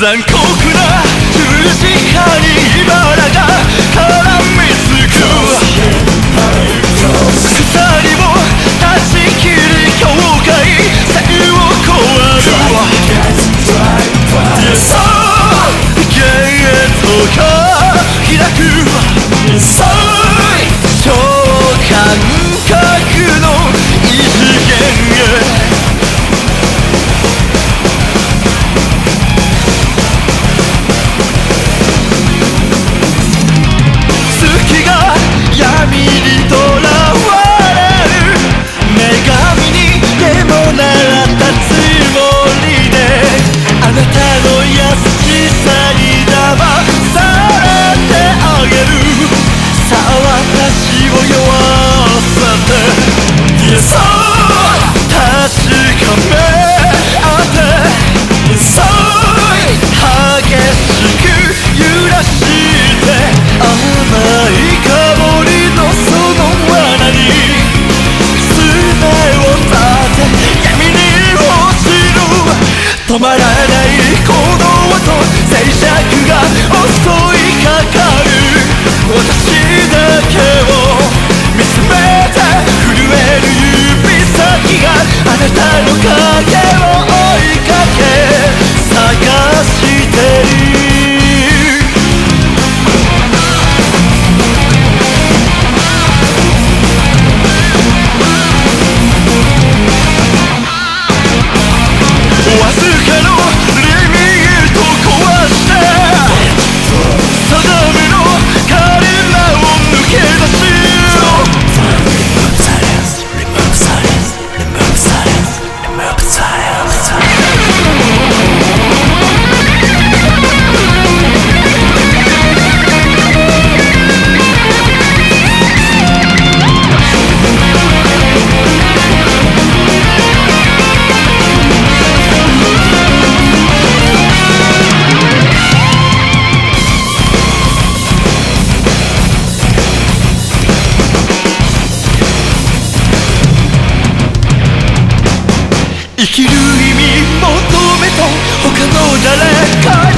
残酷な十字架に茨が絡みつく鎖を断ち切り境界線を越える幻想が開く超感覚の異次元へ闇にとらわれる女神にでもなったつもりであなたの優しさに騙されてあげるさあ私を酔わせてそう確かめ合って激しく揺らして甘い香りのその罠に爪を立て闇に落ちる止まらないこの音静寂が襲いかかる私だけを見つめて震える指先があなたの影を追いかけ探してるわずかのリミット壊して定めの彼らを抜け出し生きる意味求めた他の誰か